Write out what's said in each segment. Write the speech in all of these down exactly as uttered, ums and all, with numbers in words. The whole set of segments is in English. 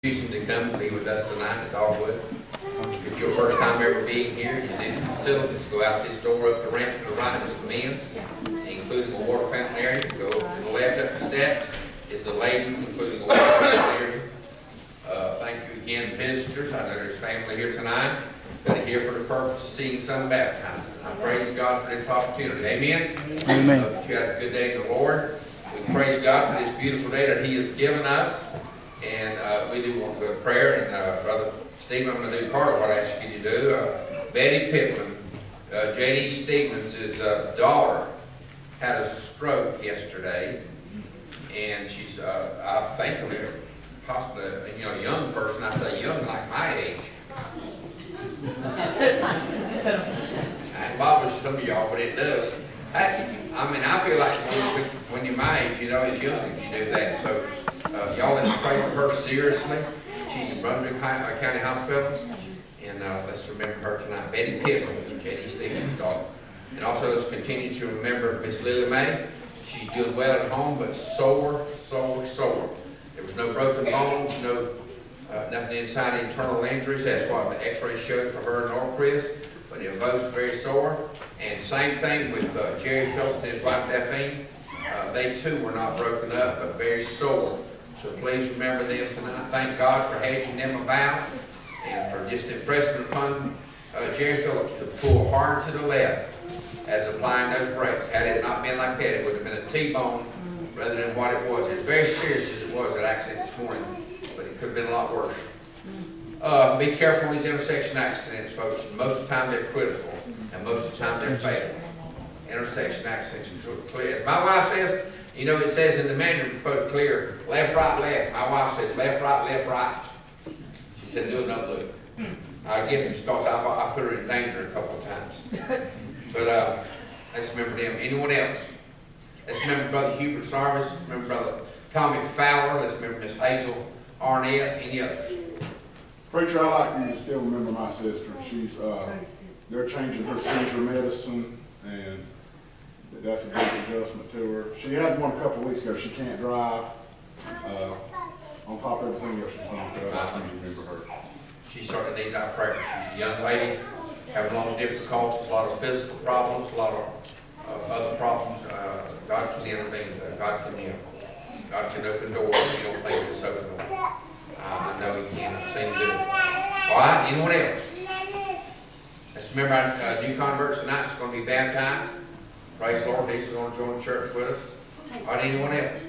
To come and be with us tonight at Dogwood. If it's your first time ever being here, you need the facilities. Go out this door up the ramp to the right is the men's, including a water fountain area. Go to the left up the steps is the ladies, including a water fountain area. Uh, thank you again, visitors. I know there's family here tonight that are here for the purpose of seeing some baptized. I praise God for this opportunity. Amen. Amen. Hope that you had a good day in the Lord. We praise God for this beautiful day that He has given us. And uh, we do want to go to prayer. And uh, Brother Stephen, I'm going to do part of what I asked you to do. Uh, Betty Pittman, uh, J D Stevens' uh, daughter, had a stroke yesterday. And she's, uh, I think, possibly, you know, a young person. I say young like my age. It bothers some of y'all, but it does. Actually, I mean, I feel like when, when you're my age, you know, it's young if you do that. So, uh, y'all let's pray for her seriously. She's in Brunswick County Hospital. And uh, let's remember her tonight. Betty Pittman, J D Stevens' daughter. And also let's continue to remember Miss Lily Mae. She's doing well at home, but sore, sore, sore. There was no broken bones, no uh, nothing inside internal injuries. That's what the x-ray showed for her and Laura Chris. But they were both very sore. And same thing with uh, Jerry Phillips and his wife Daphne. Uh, they too were not broken up, but very sore. So please remember them tonight. Thank God for hedging them about and for just impressing upon uh, Jerry Phillips to pull hard to the left as applying those brakes. Had it not been like that, it would have been a T-bone rather than what it was. It's very serious as it was, that accident this morning, but it could have been a lot worse. Uh, be careful in these intersection accidents, folks. Most of the time they're critical, and most of the time they're fatal. Intersection accidents are clear. As my wife says, you know, it says in the manual, put clear, left, right, left. My wife says left, right, left, right. She said do another look. I guess it's because I, I put her in danger a couple of times. But uh, let's remember them. Anyone else? Let's remember Brother Hubert Sarvis. Remember Brother Tommy Fowler. Let's remember Miss Hazel Arnett. Any others? Preacher, I'd like for you to still remember my sister. She's, uh, they're changing her seizure medicine, and that's a big adjustment to her. She had one a couple of weeks ago. She can't drive. Uh, on top of everything else she's going through, I'd like for you to remember her. She certainly needs our prayers. She's a young lady, having a lot of difficulties, a lot of physical problems, a lot of uh, other problems. Uh, God can intervene. God can help. God can open doors. You don't think it's open door. Uh, I know He can. I've seen Him do it. All right. Anyone else? Let's remember our uh, new converts tonight is going to be baptized. Praise the Lord. These are going to join the church with us. All right. Anyone else?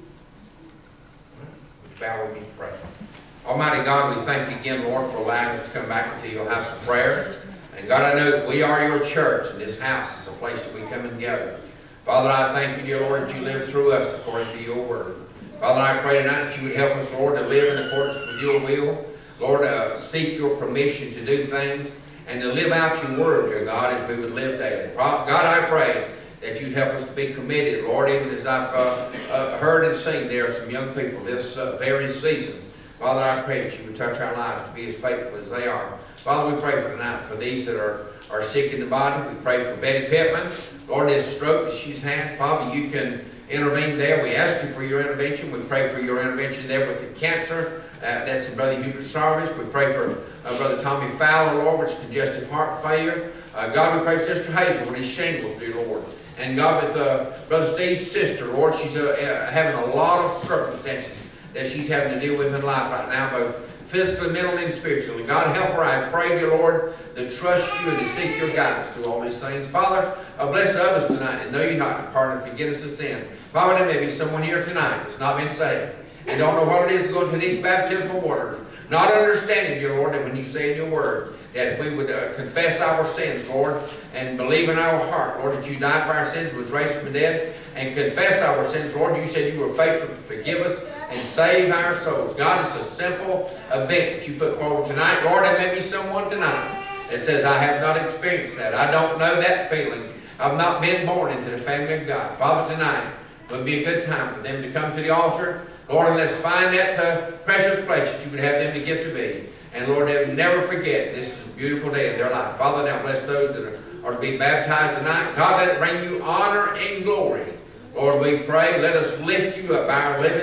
Would you bow with me and pray? Almighty God, we thank you again, Lord, for allowing us to come back into your house of prayer. And God, I know that we are your church, and this house is a place that we come and gather. Father, I thank you, dear Lord, that you live through us according to your word. Father, I pray tonight that you would help us, Lord, to live in accordance with your will. Lord, uh, seek your permission to do things and to live out your word, dear God, as we would live daily. God, I pray that you'd help us to be committed, Lord, even as I've uh, uh, heard and seen there some young people this uh, very season. Father, I pray that you would touch our lives to be as faithful as they are. Father, we pray for tonight for these that are, are sick in the body. We pray for Betty Pittman. Lord, this stroke that she's had, Father, you can intervene there. We ask you for your intervention. We pray for your intervention there with the cancer. Uh, that's in Brother Hubert Sarvis. We pray for uh, Brother Tommy Fowler, Lord, with congestive heart failure. Uh, God, we pray for Sister Hazel with his shingles, dear Lord. And God, with uh, Brother Steve's sister, Lord, she's uh, uh, having a lot of circumstances that she's having to deal with in life right now, both physically, mentally, and spiritually. God, help her. I pray, dear Lord, to trust you and to seek your guidance through all these things. Father, uh, bless the others tonight and know you not to pardon and forgive us of sin. Father, there may be someone here tonight that's not been saved and don't know what it is going to these baptismal waters. Not understanding, dear Lord, that when you say in your word that if we would uh, confess our sins, Lord, and believe in our heart, Lord, that you died for our sins, was raised from the dead, and confess our sins, Lord, you said you were faithful to forgive us and save our souls. God, it's a simple event that you put forward tonight. Lord, there may be someone tonight that says, I have not experienced that. I don't know that feeling. I've not been born into the family of God. Father, tonight would be a good time for them to come to the altar. Lord, and let's find that uh, precious place that you would have them to get to be. And Lord, they'll never forget this is a beautiful day of their life. Father, now bless those that are, are to be baptized tonight. God, let it bring you honor and glory. Lord, we pray, let us lift you up by our living and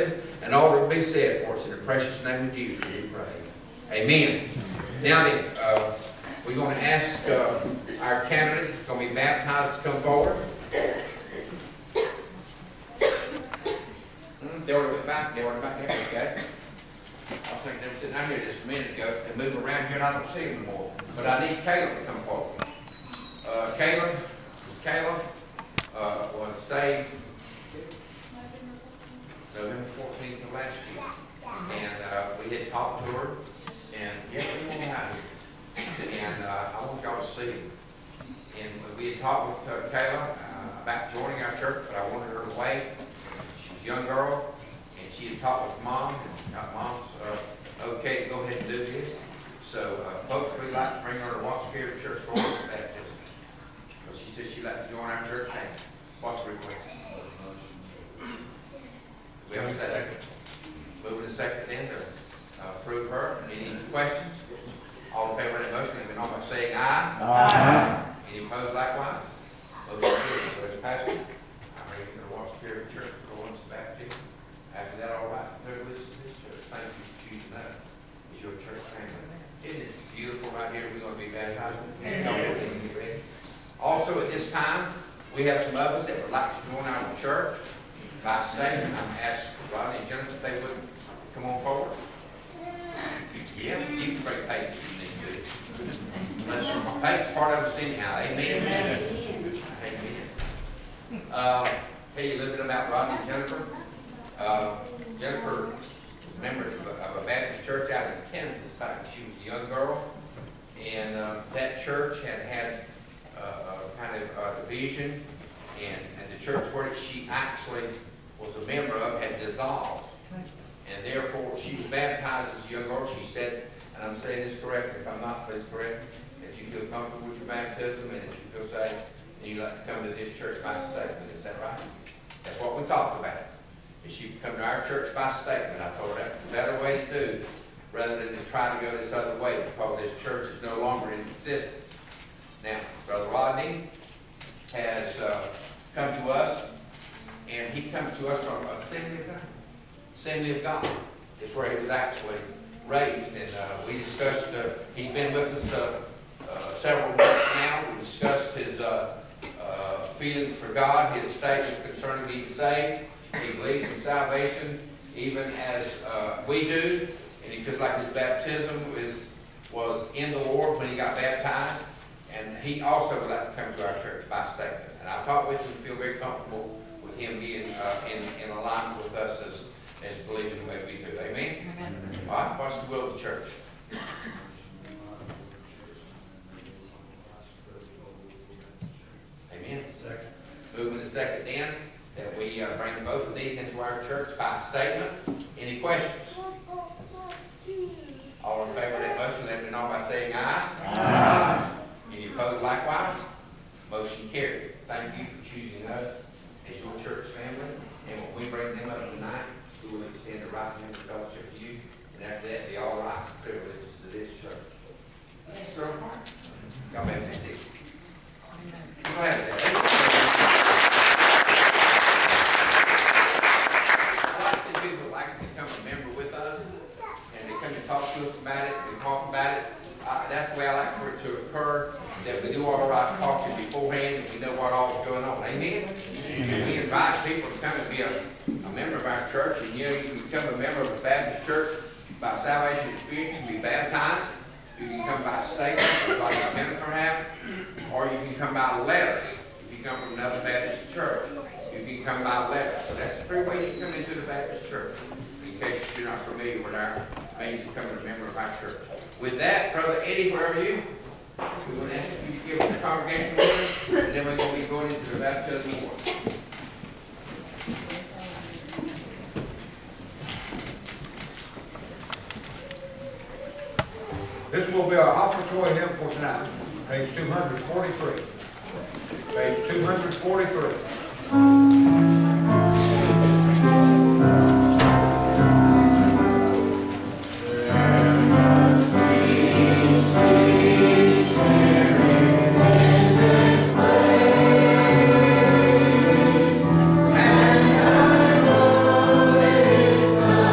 And all that will be said for us in the precious name of Jesus we pray. Amen. Now then, uh, we're going to ask uh, our candidates who are going to be baptized to come forward. Hmm, they already went back. They already back there. Okay. I think they were sitting out here just a minute ago and moving around here, and I don't see them anymore. But I need Caleb to come forward. Uh, Caleb, Caleb uh, was saved November fourteenth of last year, and uh, we had talked to her, and yeah, we went out here, and uh, I want y'all to see him. And we had talked with uh, Caleb uh, about joining our church, but I wanted her to wait. She's a young girl, and she had talked with Mom, and got Mom's uh, okay to go ahead and do this. So, uh, folks, we'd like to bring her to Watts Care Church for us baptism. Because she said she'd like to join our church family. What's the request? We have a second. Moving to second then to uh, approve her. Any questions? All in favor of that motion, let me know by saying aye. Aye. Any opposed likewise? Motion carries. So as pastor, I'm ready to Watts Care Church for once baptism. After that, all right, privilege of this church. Thank you for choosing us as your church family. Isn't this beautiful right here? We're going to be baptizing. Also, at this time, we have some others that would like to join our church by statement. I'm asking Rodney and Jennifer if they would come on forward. Yeah, you can bring Paige if you need to. Unless Paige's part of us anyhow. Amen. Amen. Amen. Uh, tell you a little bit about Rodney and Jennifer. Uh, Jennifer was a member of a, of a Baptist church out in Kansas back when she was a young girl. And uh, that church had had uh, a kind of a division, and, and the church where she actually was a member of had dissolved. And therefore, she was baptized as a young girl. She said, and I'm saying this correctly, if I'm not, please correct me, that you feel comfortable with your baptism and that you feel safe, and you'd like to come to this church by statement. Is that right? That's what we talked about. If she could come to our church by statement, I told her that's the better way to do, rather than to try to go this other way, because this church is no longer in existence. Now, Brother Rodney has uh, come to us, and he comes to us from Assembly of God. Assembly of God is where he was actually raised, and uh, we discussed, uh, he's been with us uh, uh, several months now. We discussed his uh, uh, feelings for God, his statements concerning being saved. He believes in salvation even as uh, we do, and he feels like his baptism is, was in the Lord when he got baptized, and he also would like to come to our church by statement. And I've talked with him, feel very comfortable with him being uh, in, in alignment with us as, as believing the way we do. Amen? Amen. All right, what's the will of the church? Amen. Second. Moving to second then, that we uh, bring both of these into our church by statement. Any questions? All in favor of that motion, let me know by saying aye. Aye. Any opposed likewise? Motion carried. Thank you for choosing us as your church family. And when we bring them up tonight, we will extend the right hand of fellowship to you. And after that, the all rights and privileges to this church. Yes, sir. Y'all may be seated. Go ahead. I like to people that likes to become a member with us, and they come and talk to us about it, we talk about it. Uh, that's the way I like for it to occur, that we do all of our talking beforehand, and we know what all is going on. Amen? Amen. We invite people to come and be a, a member of our church, and you know, you can become a member of a Baptist church by salvation experience. You can be baptized. You can come by statement, like a Jennifer have, or you can come by letter. If you come from another Baptist church, you can come by letter. So that's the three ways you come into the Baptist church, in case you're not familiar with our means of becoming a member of our church. With that, Brother Eddie, where are you? We're going to ask you to give us the congregation with us, and then we're going to be going into the baptism of water. This will be our offertory hymn for tonight, page two hundred forty-three. Page two hundred forty-three. And I know it is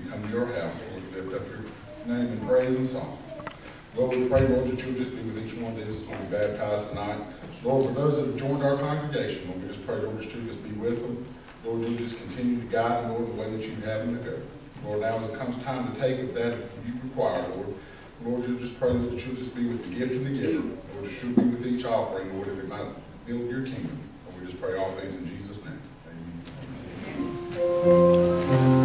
we come to your house, Lord, to lift up your name in praise and song. Lord, we pray, Lord, that you'll just be with each one of these that's going to be baptized tonight. Lord, for those that have joined our congregation, Lord, we just pray, Lord, that you'll just be with them. Lord, you'll just continue to guide them, Lord, the way that you have them to go. Lord, now as it comes time to take it that you require, Lord, Lord, you'll just pray, Lord, that you'll just be with the gift and the giver. Lord, that you'll be with each offering, Lord, that it might build your kingdom. Lord, we just pray all things in Jesus' name. Amen.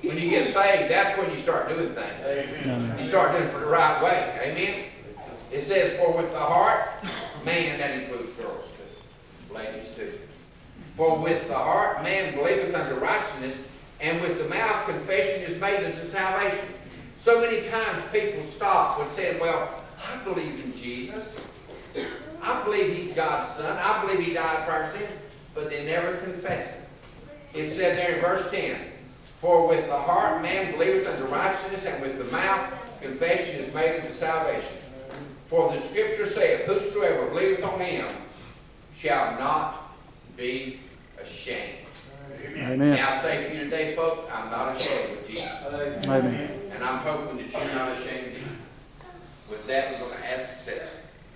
When you get saved, that's when you start doing things. You start doing it for the right way. Amen? It says, for with the heart, man, that includes girls too, ladies too. For with the heart, man believeth unto righteousness, and with the mouth confession is made unto salvation. So many times people stop when saying, well, I believe in Jesus. I believe He's God's Son. I believe He died for our sins. But they never confess it. It said there in verse ten, for with the heart man believeth unto righteousness, and with the mouth confession is made unto salvation. For the Scripture saith, whosoever believeth on Him shall not be ashamed. Amen. Now I say to you today, folks, I'm not ashamed of Jesus. Amen. And I'm hoping that you're not ashamed either. With that, we're going to ask Steph.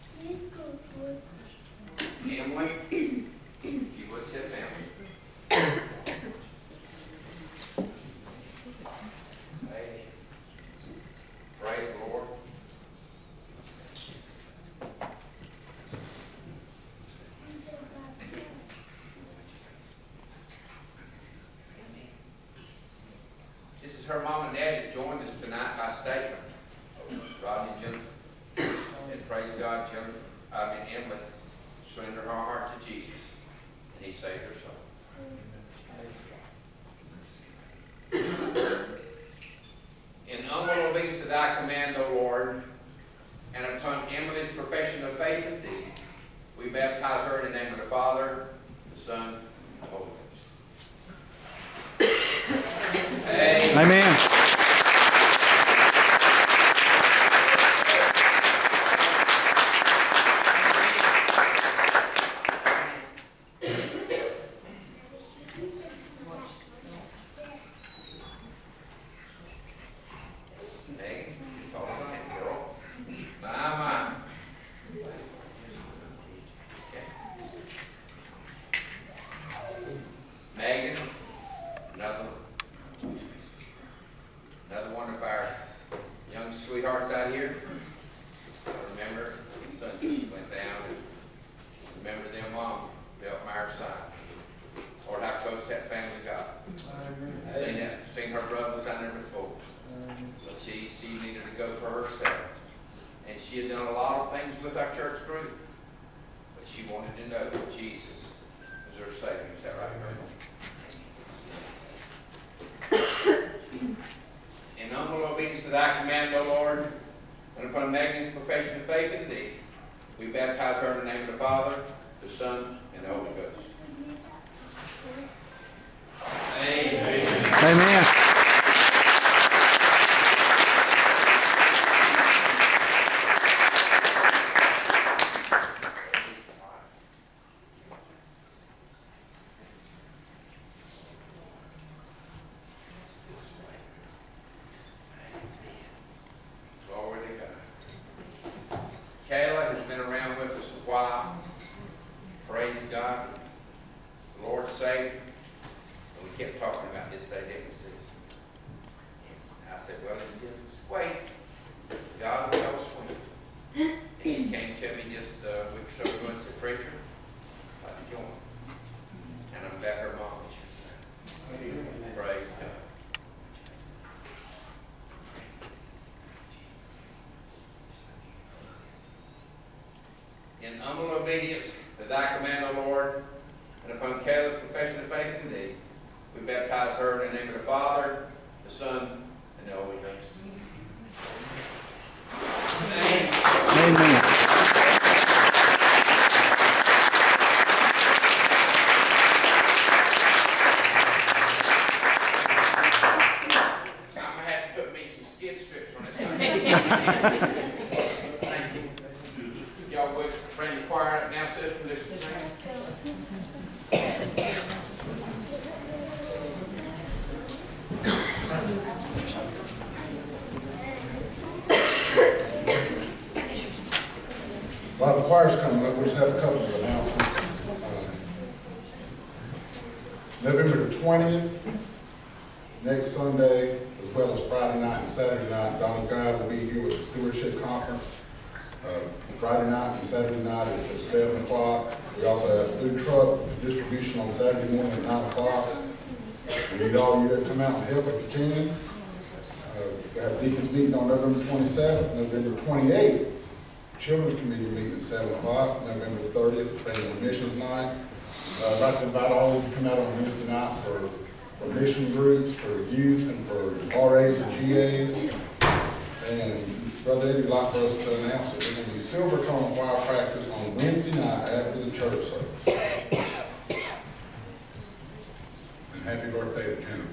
Emily, if you would sit down. Hey. Praise the Lord. This is her mom and dad that joined us tonight by statement. Rodney and Jennifer. And praise God, Jennifer, I mean Emily surrendered her heart to Jesus, and He saved her soul. In humble obedience to Thy command, O Lord, and upon Emily's profession of faith in Thee, we baptize her in the name of the Father, the Son, and the Holy Ghost. Amen. Amen. In humble obedience to Thy command, O Lord, and upon Kayla's profession of faith in Thee, we baptize her in the name of the Father, the Son, and the Holy Ghost. Amen. Amen. I'm going to have to put me some skid strips on this. Thank you. Y'all would bring the choir up now, sister. Listen to me. While the choir's coming up, we just have a couple of announcements. Uh, November the twentieth, next Sunday, as well as Friday night and Saturday night, Donald God will be here with the Stewardship Conference. Uh, Friday night and Saturday night is at seven o'clock. We also have food truck distribution on Saturday morning at nine o'clock. We need all of you to come out and help if you can. Uh, we have Deacons meeting on November twenty-seventh, November twenty-eighth. Children's Committee meeting at seven o'clock, November thirtieth, Family Missions Night. Uh, I'd like to invite all of you to come out on Wednesday night for, for mission groups, for youth, and for R As and G As. And Brother Eddie would like for us to announce that there's going to be silver tone choir practice on Wednesday night after the church service. And happy birthday to Jennifer.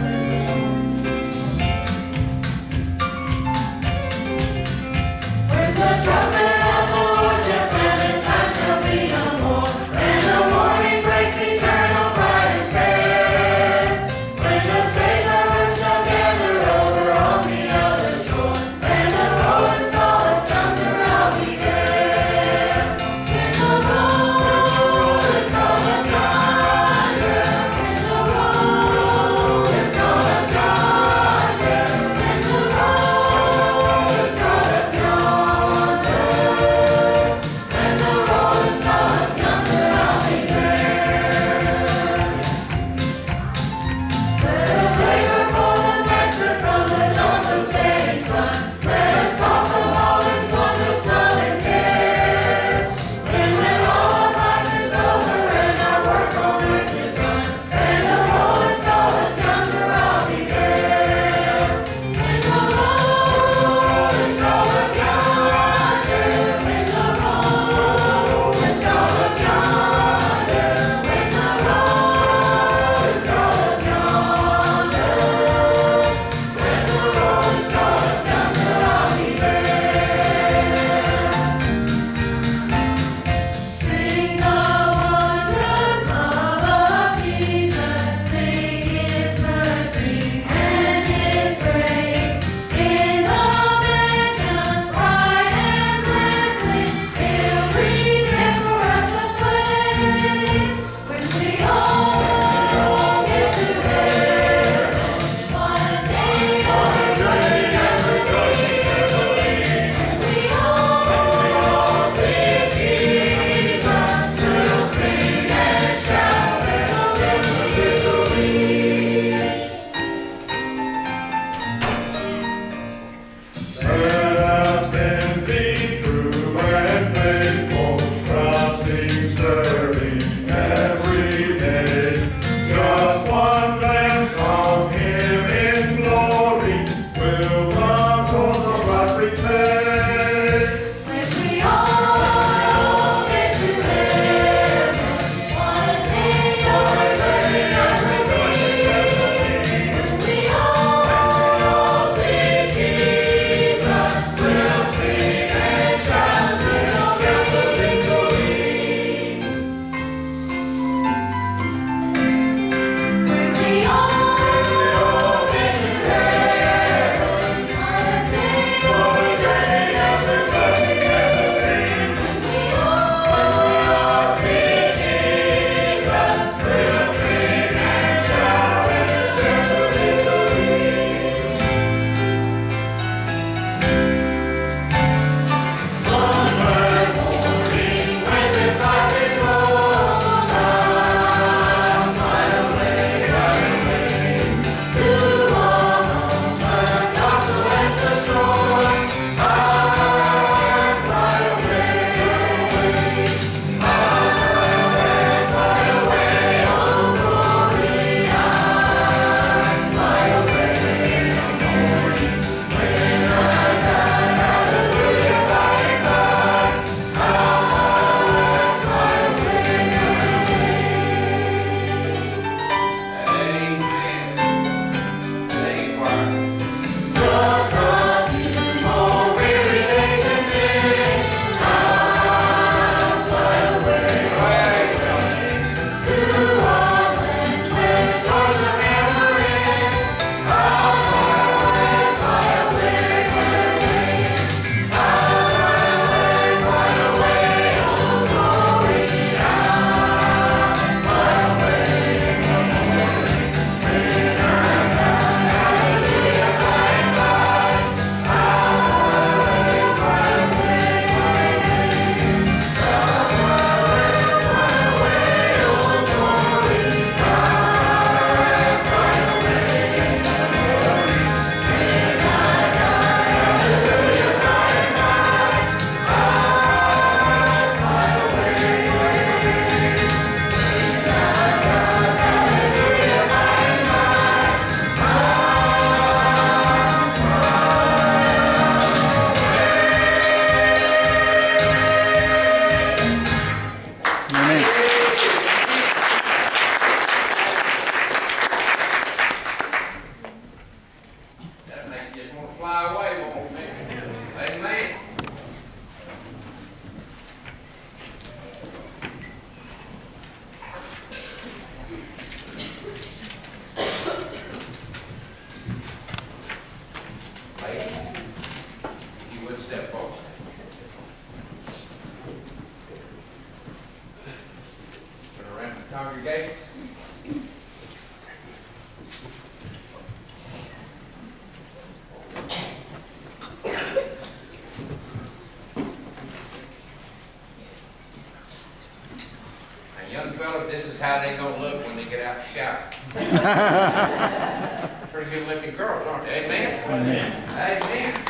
When congregation. Now, young fellas, this is how they gonna look when they get out the shower. Pretty good looking girls, aren't they? Amen? Amen. Amen.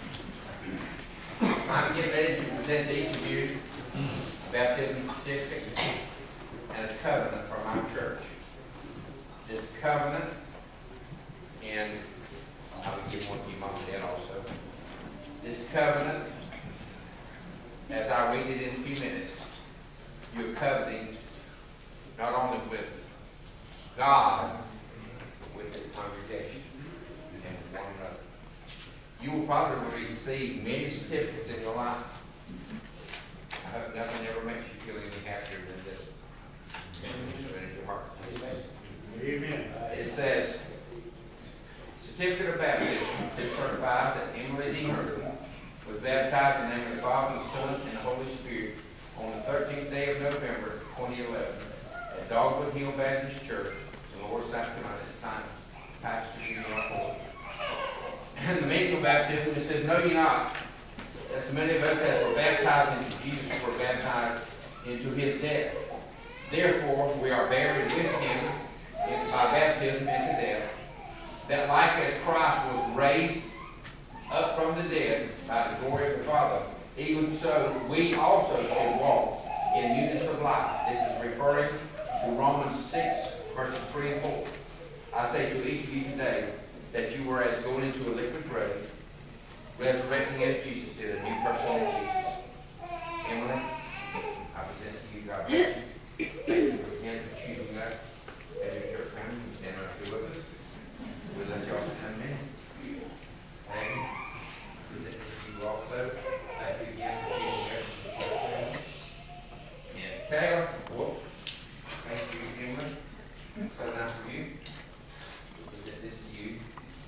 I'm getting ready to present to each of you a baptism certificate and a covenant from our church. This covenant, and I will give one to you, Mom and Dad, also. This covenant, as I read it in a few minutes, you're covenanting not only with God, but with His congregation and with one another. You will probably receive many certificates in your life. I hope nothing ever makes you feel any happier than this one. Surrender your heart. Amen. It says, certificate of baptism, this certifies that Emily D. Hurd was baptized in the name of the Father, the Son, and the Holy Spirit on the thirteenth day of November, twenty eleven, at Dogwood Hill Baptist Church in Lower South Carolina. It's signed Pastor North Hall. And the meaning of baptism, it says, "Know ye not, that so many of us as were baptized into Jesus were baptized into His death. Therefore, we are buried with Him in, by baptism into death, that like as Christ was raised up from the dead by the glory of the Father, even so we also should walk in newness of life." This is referring to Romans six, verses three and four. I say to each of you today that you were as going into a liquid grave, resurrecting as Jesus did, a new person in Jesus. Emily, I present to you, God bless you. Thank you again for choosing us as your church family. You stand right here with us. We'll let y'all come in. Thank you. Present this to you also. Thank you again for choosing us as your church family. And Taylor, whoop. Thank you, Emily. So nice of you. Present this to you.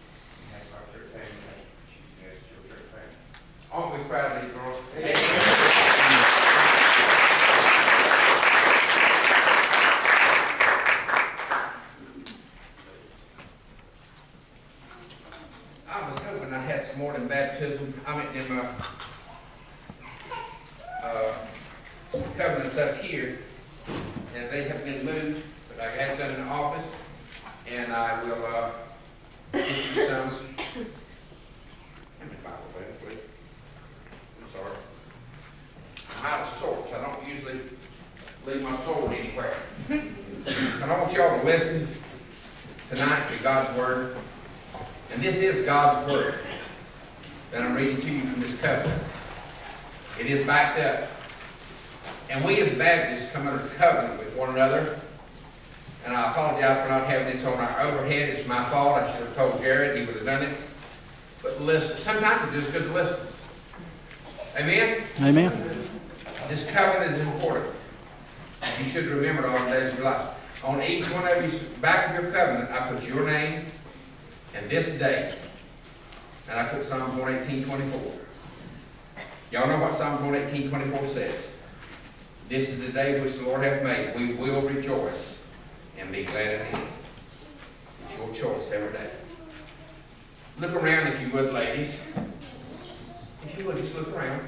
Aren't we proud of these girls? Amen. I was hoping I had some more than baptism. I mean, in my uh, covenants up here, and they have been moved, but I got them in the office, and I will uh, get you some. Sorry. I'm out of sorts. I don't usually leave my sword anywhere. And I want y'all to listen tonight to God's Word. And this is God's Word that I'm reading to you from this covenant. It is backed up. And we as Baptists come under covenant with one another. And I apologize for not having this on our overhead. It's my fault. I should have told Jared. He would have done it. But listen. Sometimes it's just good to listen. Amen? Amen. This covenant is important. You should remember it all the days of your life. On each one of you, back of your covenant, I put your name and this date. And I put Psalm one eighteen twenty-four. Y'all know what Psalm one eighteen twenty-four says. This is the day which the Lord hath made. We will rejoice and be glad in it. It's your choice every day. Look around if you would, ladies. If you would, just look around.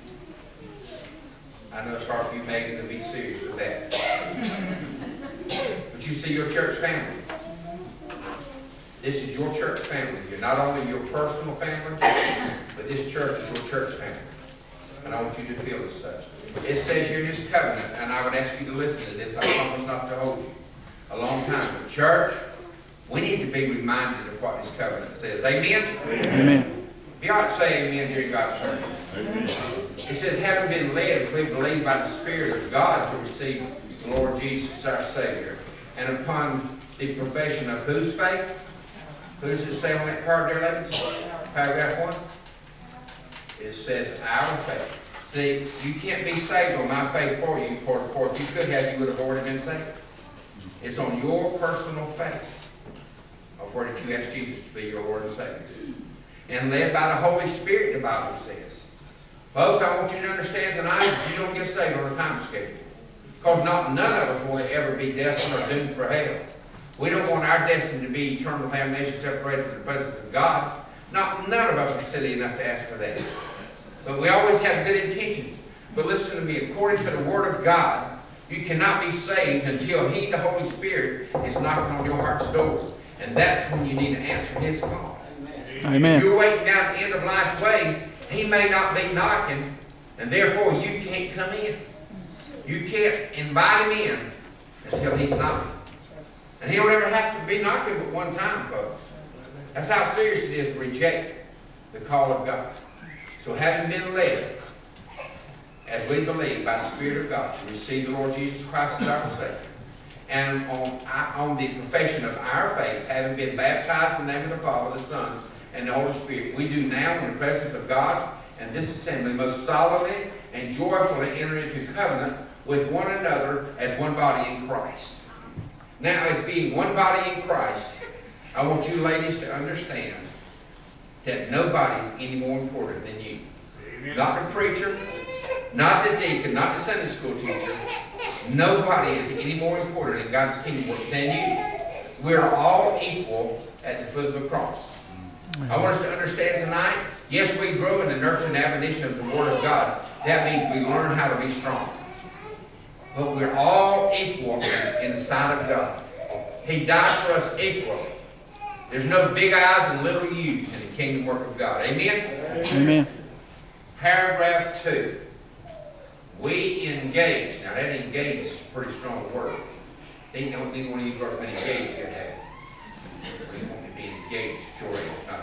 I know it's hard for you, Megan, to be serious with that. But you see your church family. This is your church family. You're not only your personal family, but this church is your church family. And I want you to feel as such. It says here in this covenant, and I would ask you to listen to this. I promise not to hold you a long time. But church, we need to be reminded of what this covenant says. Amen? Amen. You ought to say amen during God's service. Amen. It says, having been led, we believe by the Spirit of God to receive the Lord Jesus our Savior. And upon the profession of whose faith? Who does it say on that card there, ladies? Paragraph one. It says, our faith. See, you can't be saved on my faith for you, for, for if you could have, you would have already been saved. It's on your personal faith of where did you ask Jesus to be your Lord and Savior. And led by the Holy Spirit, the Bible says. Folks, I want you to understand tonight, you don't get saved on a time schedule. Because not none of us will ever be destined or doomed for hell. We don't want our destiny to be eternal damnation separated from the presence of God. Not none of us are silly enough to ask for that. But we always have good intentions. But listen to me, according to the Word of God, you cannot be saved until He, the Holy Spirit, is knocking on your heart's door. And that's when you need to answer His call. Amen. If you're waiting down at the end of life's way, He may not be knocking, and therefore you can't come in. You can't invite Him in until He's knocking. And He'll never have to be knocking but one time, folks. That's how serious it is to reject the call of God. So having been led, as we believe by the Spirit of God, to receive the Lord Jesus Christ as our Savior, and on, on the profession of our faith, having been baptized in the name of the Father, the Son, and the Holy Spirit, we do now in the presence of God and this assembly most solemnly and joyfully enter into covenant with one another as one body in Christ. Now, as being one body in Christ, I want you ladies to understand that nobody is any more important than you. Amen. Not the preacher, not the deacon, not the Sunday school teacher. Nobody is any more important in God's kingdom than you. We're all equal at the foot of the cross. I want us to understand tonight, yes, we grow in the nurture and admonition of the Word of God. That means we learn how to be strong. But we're all equal in the sight of God. He died for us equally. There's no big I's and little U's in the kingdom work of God. Amen? Amen. Paragraph two. We engage. Now that engage is a pretty strong word. They don't need one of you girls been engaged here today. We want to be engaged, sure, not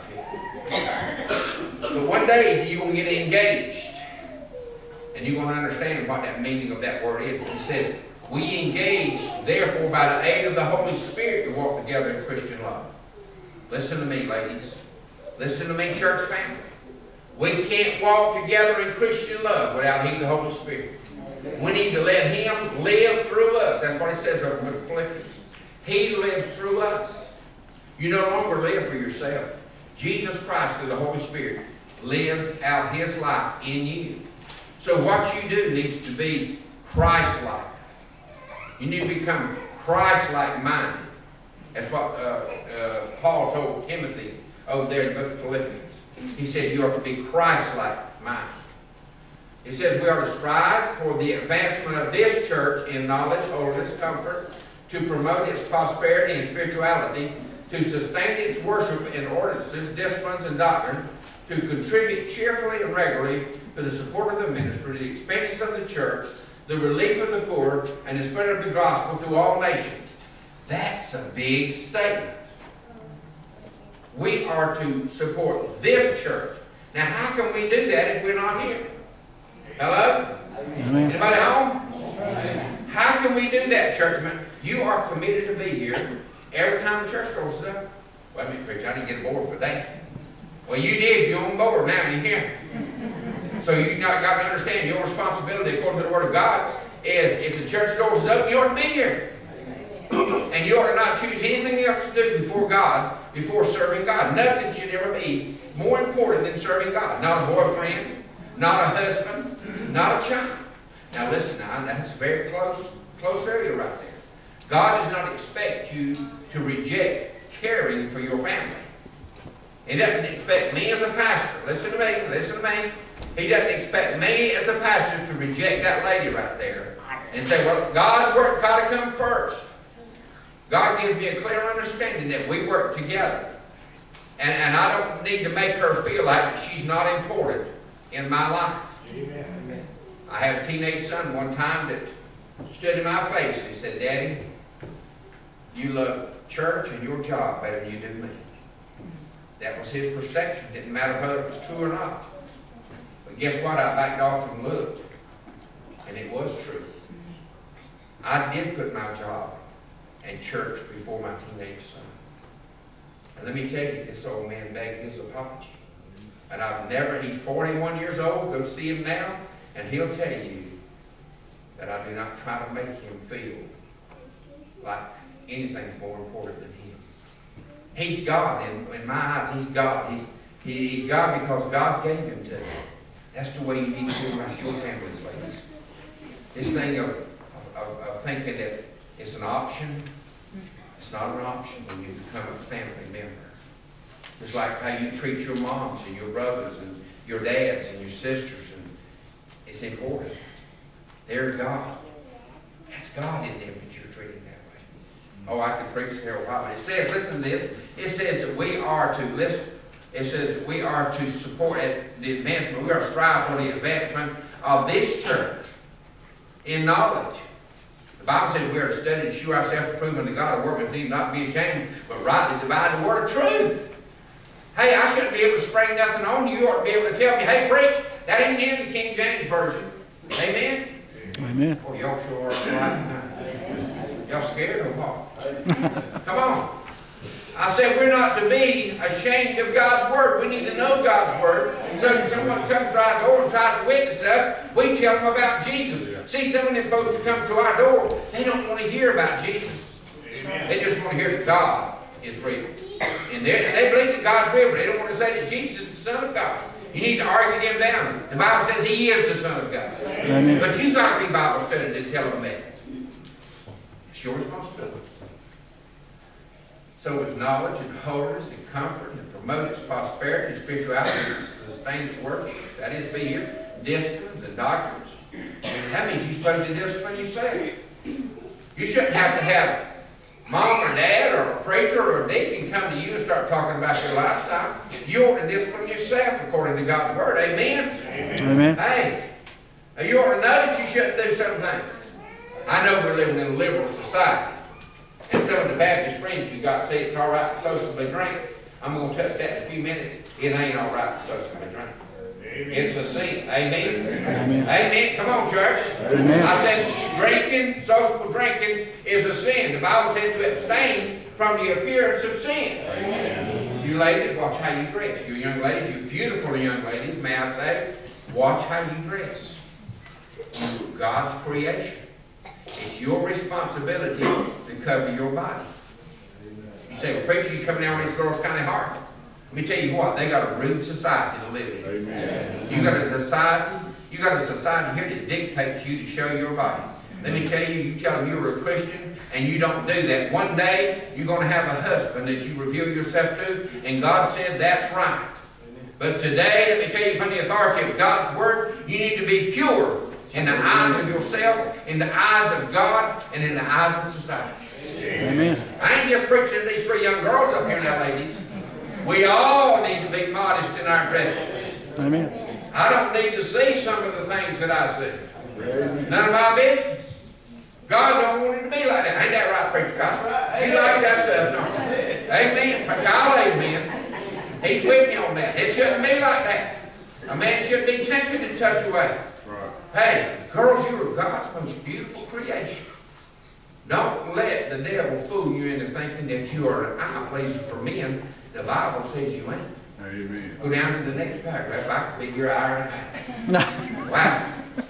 fit. But one day you're going to get engaged. And you're going to understand what that meaning of that word is. It says, we engage, therefore, by the aid of the Holy Spirit to walk together in Christian love. Listen to me, ladies. Listen to me, church family. We can't walk together in Christian love without He, the Holy Spirit. We need to let Him live through us. That's what it says over in Philippians. He lives through us. You no longer live for yourself. Jesus Christ, through the Holy Spirit, lives out His life in you. So what you do needs to be Christ-like. You need to become Christ-like minded. That's what uh, uh, Paul told Timothy over there in the book of Philippians. He said you are to be Christ-like minded. He says we are to strive for the advancement of this church in knowledge, holiness, comfort, to promote its prosperity and spirituality, to sustain its worship in ordinances, disciplines, and doctrine, to contribute cheerfully and regularly to the support of the ministry, the expenses of the church, the relief of the poor, and the spread of the gospel through all nations. That's a big statement. We are to support this church. Now, how can we do that if we're not here? Hello? Amen. Anybody home? Amen. How can we do that, churchmen? You are committed to be here every time the church goes up. Wait a minute, preacher, I didn't get aboard for that. Well, you did. You're on board now. You're here. So you've not got to understand your responsibility according to the Word of God is if the church doors is open, you ought to be here. And you ought to not choose anything else to do before God, before serving God. Nothing should ever be more important than serving God. Not a boyfriend, not a husband, not a child. Now listen, now, that's a very close, close area right there. God does not expect you to reject caring for your family. He doesn't expect me as a pastor, listen to me, listen to me. He doesn't expect me as a pastor to reject that lady right there and say, well, God's work got to come first. God gives me a clear understanding that we work together. And, and I don't need to make her feel like she's not important in my life. Amen. I had a teenage son one time that stood in my face and he said, Daddy, you love church and your job better than you do me. That was his perception. Didn't matter whether it was true or not. But guess what? I backed off and looked. And it was true. I did put my job and church before my teenage son. And let me tell you, this old man begged his apology. And I've never, he's forty-one years old, go see him now, and he'll tell you that I do not try to make him feel like anything's more important than him. He's God. In, in my eyes, he's God. He's, he, he's God because God gave him to me. That's the way you need to feel about your families, ladies. This thing of, of thinking that it's an option. It's not an option when you become a family member. It's like how you treat your moms and your brothers and your dads and your sisters, and it's important. They're God. That's God in them that you're treating that way. Oh, I could preach there a while, but it says, listen to this. It says that we are to listen. It says that we are to support the advancement. We are to strive for the advancement of this church in knowledge. The Bible says we are to study to show ourselves approved unto God, a workman need not be ashamed, but rightly divide the word of truth. Hey, I shouldn't be able to spring nothing on you. You ought to be able to tell me, hey, preach, that ain't in the King James Version. Amen? Amen. Oh, y'all sure are right tonight. Y'all scared or what? Come on. I said we're not to be ashamed of God's Word. We need to know God's Word. So if someone comes to our door and tries to witness us, we tell them about Jesus. Yeah. See, some of them folks to come to our door, they don't want to hear about Jesus. Amen. They just want to hear that God is real. And they, they believe that God's real, but they don't want to say that Jesus is the Son of God. You need to argue them down. The Bible says He is the Son of God. Amen. But you've got to be Bible studied to tell them that. It's your responsibility. So with knowledge and holiness and comfort and promote its prosperity and spirituality and sustain its worship, that is fear, disciplines and doctrines. That means you're supposed to discipline yourself. You shouldn't have to have mom or dad or a preacher or a deacon come to you and start talking about your lifestyle. You ought to discipline yourself according to God's Word. Amen? Amen. Hey, you ought to notice you shouldn't do some things. I know we're living in a liberal society. And some of the Baptist friends you got say it's all right to socially drink. I'm going to touch that in a few minutes. It ain't all right to socially drink. Amen. It's a sin. Amen? Amen. Amen. Come on, church. Amen. I said drinking, sociable drinking is a sin. The Bible says to abstain from the appearance of sin. Amen. You ladies, watch how you dress. You young ladies, you beautiful young ladies, may I say, watch how you dress. You're God's creation. It's your responsibility to cover your body. You say, well, preacher, you coming down on these girls kind of hard. Let me tell you what, they got a rude society to live in. Amen. You got a society, you got a society here that dictates you to show your body. Let me tell you, you tell them you're a Christian and you don't do that. One day, you're going to have a husband that you reveal yourself to, and God said that's right. But today, let me tell you, from the authority of God's Word, you need to be pure in the eyes of yourself, in the eyes of God, and in the eyes of society. Amen. I ain't just preaching to these three young girls up here now, ladies. We all need to be modest in our dressing. Amen. I don't need to see some of the things that I see. None of my business. God don't want it to be like that. Ain't that right, Preacher Kyle? You like that stuff, don't you? Amen. Kyle, amen. He's with me on that. It shouldn't be like that. A man should be tempted in such a way. Hey, girls, you are God's most beautiful creation. Don't let the devil fool you into thinking that you are an eye pleaser for men. The Bible says you ain't. Amen. Go down to the next paragraph. I could be your eye and a half. Wow.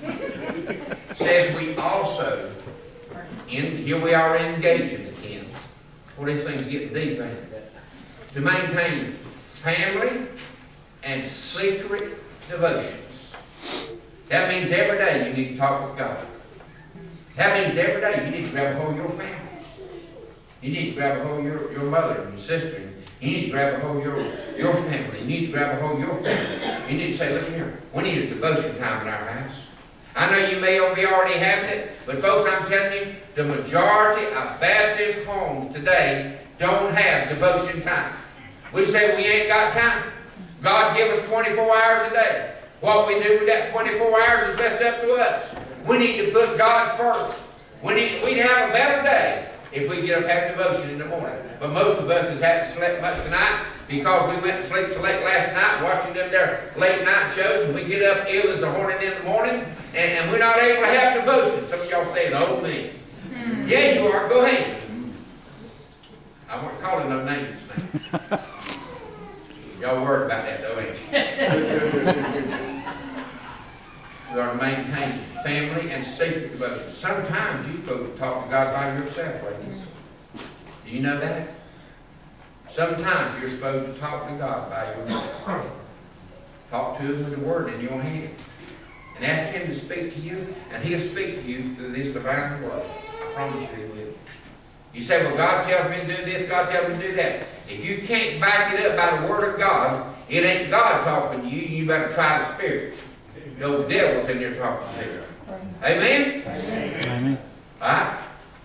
Says we also, in, here we are engaging again. Well, these things getting deep, ain't it? To maintain family and secret devotions. That means every day you need to talk with God. That means every day you need to grab a hold of your family. You need to grab a hold of your, your mother and your sister. You need to grab a hold of your, your family. You need to grab a hold of your family. You need to say, look here, we need a devotion time in our house. I know you may be already having it, but folks, I'm telling you, the majority of Baptist homes today don't have devotion time. We say we ain't got time. God give us twenty-four hours a day. What we do with that twenty-four hours is left up to us. We need to put God first. We need, we'd have a better day if we get up and have devotion in the morning. But most of us has haven't slept much tonight because we went to sleep so late last night watching them their late night shows, and we get up ill as a hornet in the morning, and, and we're not able to have devotion. Some of y'all saying, oh me. Mm. Yeah, you are. Go ahead. I won't call it no names now. Y'all worried about that though, ain't you? We are to maintain family and secret devotion. Sometimes you're supposed to talk to God by yourself, ladies. Do you know that? Sometimes you're supposed to talk to God by yourself. Talk to Him with the Word in your hand. And ask Him to speak to you, and He'll speak to you through this divine Word. promise you He will. You say, well, God tells me to do this, God tells me to do that. If you can't back it up by the Word of God, it ain't God talking to you. You better try the Spirit. No devil's in there talking to you. Amen? Amen. All right?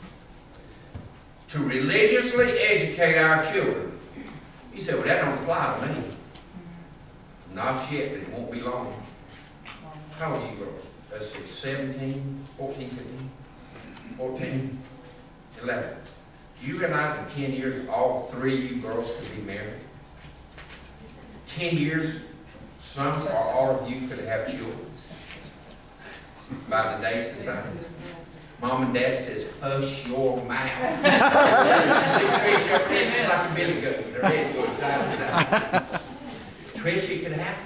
To religiously educate our children. You say, well, that don't apply to me. Not yet, but it won't be long. How old are you girls? Let's see, seventeen, fourteen, fifteen, fourteen, eleven. Do you realize in ten years all three of you girls could be married? ten years, some or all of you could have children by today's society. Mom and Dad says, hush your mouth. See, Tricia, Tricia like a billy goat. Their head goes side to side. Tricia could happen.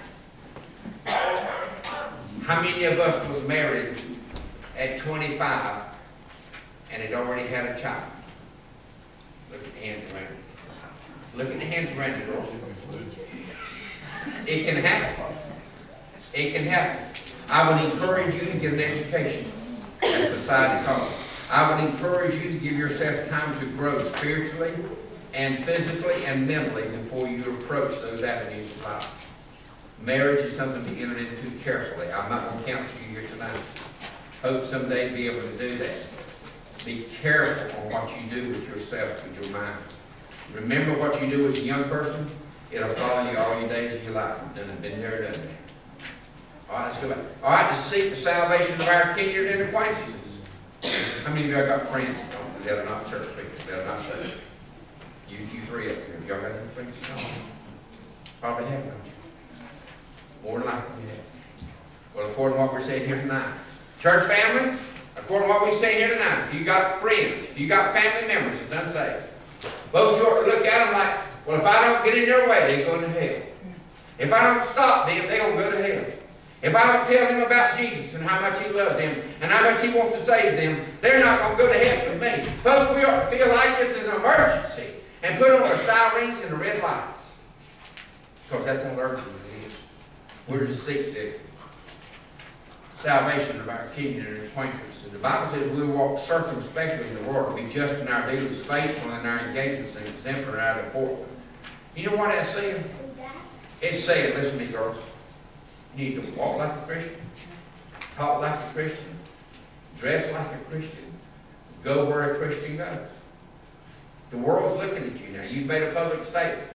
How many of us was married at twenty-five and had already had a child? Look at the hands around you. Look at the hands around you, girls. It can happen. It can happen. I would encourage you to get an education, as society calls it. I would encourage you to give yourself time to grow spiritually and physically and mentally before you approach those avenues of life. Marriage is something to be entered into carefully. I'm not going to counsel you here tonight. Hope someday to be able to do that. Be careful on what you do with yourself, with your mind. Remember what you do as a young person. It'll follow you all your days of your life. You've done it, been there, done it. All right, let's go back. All right, to seek the salvation of our kindred and acquaintances. How many of y'all got friends that are not church people, that are not saved? You, you three up here. Y'all got any friends? No. Probably have, don't you? More than likely you have. Well, according to what we're saying here tonight, church family, according to what we're saying here tonight, if you got friends, if you got family members that's unsaved, folks, you ought to look at them like, well, if I don't get in their way, they're going to hell. If I don't stop them, they're going to go to hell. If I don't tell them about Jesus and how much He loves them and how much He wants to save them, they're not going to go to heaven with me. Folks, we ought to feel like it's an emergency and put on the sirens and the red lights. Because that's how urgent it is. We're to seek the salvation of our kindred and acquaintance. And the Bible says we walk circumspectly in the world, be just in our dealings, faithful in our engagements, and exemplary in our deportment. You know what that's saying? It's saying, listen to me, girls. You need to walk like a Christian, talk like a Christian, dress like a Christian, go where a Christian goes. The world's looking at you now. You've made a public statement.